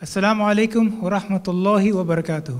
Assalamu alaikum wa rahmatullahi wa barakatuh.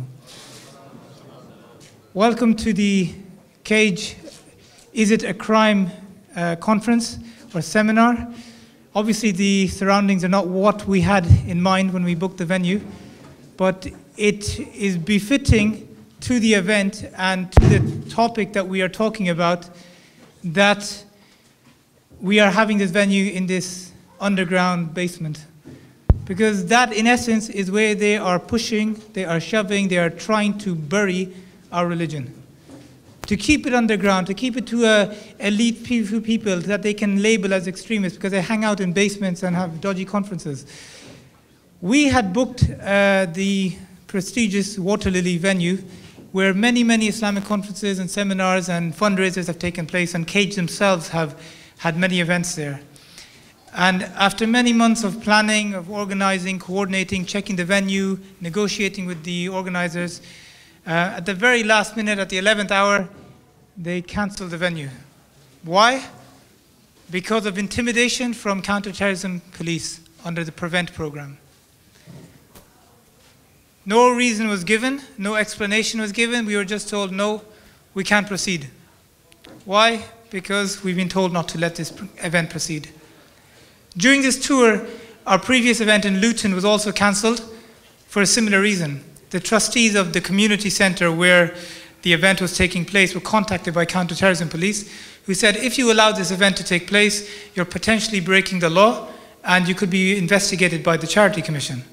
Welcome to the Cage Is It a Crime conference or seminar. Obviously the surroundings are not what we had in mind when we booked the venue, but it is befitting to the event and to the topic that we are talking about that we are having this venue in this underground basement. Because that, in essence, is where they are pushing, they are shoving, they are trying to bury our religion. To keep it underground, to keep it to elite few people that they can label as extremists because they hang out in basements and have dodgy conferences. We had booked the prestigious Water Lily venue where many Islamic conferences and seminars and fundraisers have taken place, and Cage themselves have had many events there. And after many months of planning, of organizing, coordinating, checking the venue, negotiating with the organizers, at the very last minute, at the 11th hour, they canceled the venue. Why? Because of intimidation from counterterrorism police under the PREVENT program. No reason was given, no explanation was given. We were just told, no, we can't proceed. Why? Because we've been told not to let this event proceed. During this tour, our previous event in Luton was also cancelled for a similar reason. The trustees of the community centre where the event was taking place were contacted by counterterrorism police who said, if you allow this event to take place, you're potentially breaking the law and you could be investigated by the Charity Commission.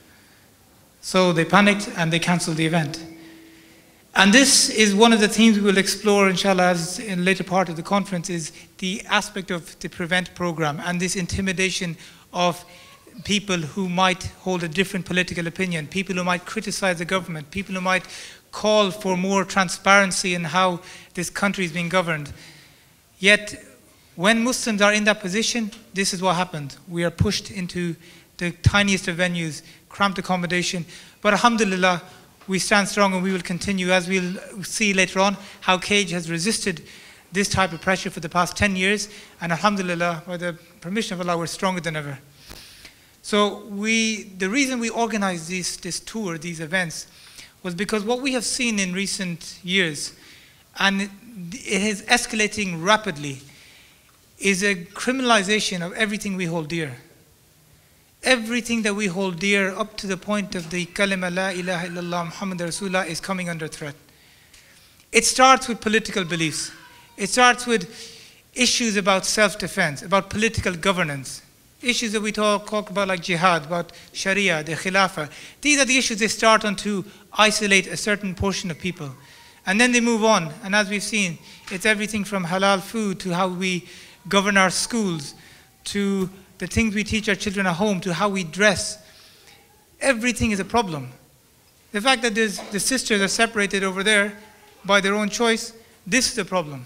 So they panicked and they cancelled the event. And this is one of the themes we will explore, inshallah, in a later part of the conference, is the aspect of the PREVENT program and this intimidation of people who might hold a different political opinion, people who might criticize the government, people who might call for more transparency in how this country is being governed. Yet, when Muslims are in that position, this is what happened. We are pushed into the tiniest of venues, cramped accommodation, but alhamdulillah, we stand strong and we will continue, as we'll see later on, how Cage has resisted this type of pressure for the past 10 years, and alhamdulillah, by the permission of Allah, we're stronger than ever. So the reason we organized this tour, these events, was because what we have seen in recent years, and it is escalating rapidly, is a criminalization of everything we hold dear. Everything that we hold dear up to the point of the kalima la ilaha illallah Muhammad Rasulullah is coming under threat. It starts with political beliefs. It starts with issues about self-defense, about political governance. Issues that we talk about like jihad, about sharia, the khilafah. These are the issues they start on to isolate a certain portion of people. And then they move on. And as we've seen, it's everything from halal food to how we govern our schools, to the things we teach our children at home, to how we dress. Everything is a problem. The fact that the sisters are separated over there by their own choice, this is a problem.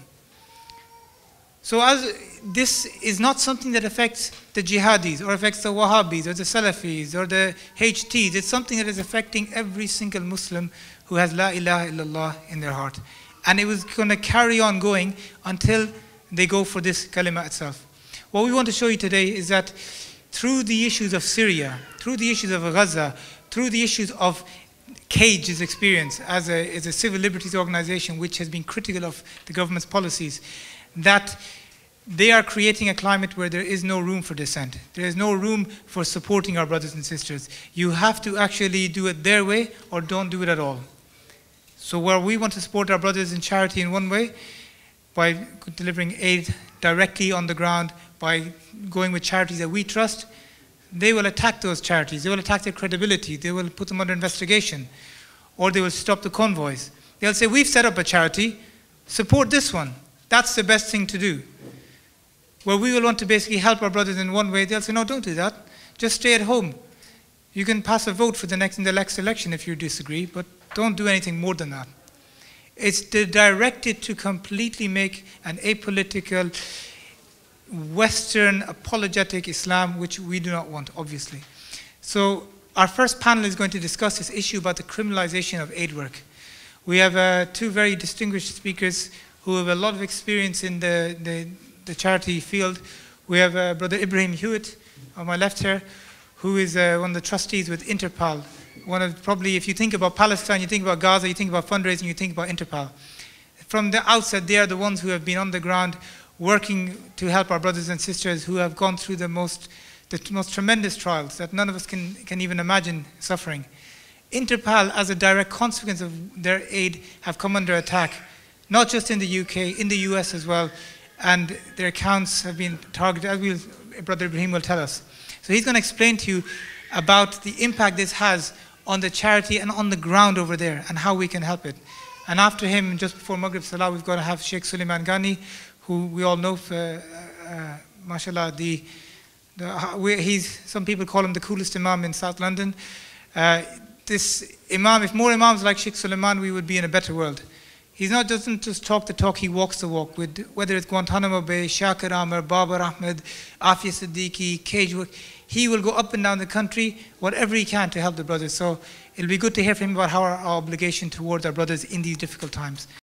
So this is not something that affects the jihadis or affects the Wahhabis or the Salafis or the HTs. It's something that is affecting every single Muslim who has La ilaha illallah in their heart. And it was going to carry on going until they go for this kalima itself. What we want to show you today is that through the issues of Syria, through the issues of Gaza, through the issues of Cage's experience as a civil liberties organization which has been critical of the government's policies, that they are creating a climate where there is no room for dissent. There is no room for supporting our brothers and sisters. You have to actually do it their way or don't do it at all. So where we want to support our brothers in charity in one way, by delivering aid directly on the ground, by going with charities that we trust, they will attack those charities. They will attack their credibility. They will put them under investigation. Or they will stop the convoys. They'll say, we've set up a charity, support this one. That's the best thing to do. Where we will want to basically help our brothers in one way, they'll say, no, don't do that. Just stay at home. You can pass a vote for in the next election if you disagree, but don't do anything more than that. It's directed to completely make an apolitical, Western apologetic Islam, which we do not want, obviously. So our first panel is going to discuss this issue about the criminalization of aid work. We have two very distinguished speakers who have a lot of experience in the charity field. We have Brother Ibrahim Hewitt on my left here, who is one of the trustees with Interpol. One of probably, if you think about Palestine, you think about Gaza, you think about fundraising, you think about Interpol. From the outset, they are the ones who have been on the ground working to help our brothers and sisters who have gone through the most tremendous trials that none of us can even imagine suffering. Interpol, as a direct consequence of their aid, have come under attack, not just in the UK, in the US as well, and their accounts have been targeted, as Brother Ibrahim will tell us. So he's going to explain to you about the impact this has on the charity and on the ground over there, and how we can help it. And after him, just before Maghrib Salah, we've got to have Sheikh Suleiman Ghani, who we all know, mashallah, some people call him the coolest Imam in South London. This Imam, if more Imams like Sheikh Suleiman, we would be in a better world. He doesn't just talk the talk, he walks the walk. Whether it's Guantanamo Bay, Shakir Amar, Babar Ahmed, Afia Siddiqui, cage work, he will go up and down the country, whatever he can to help the brothers. So it'll be good to hear from him about our obligation towards our brothers in these difficult times.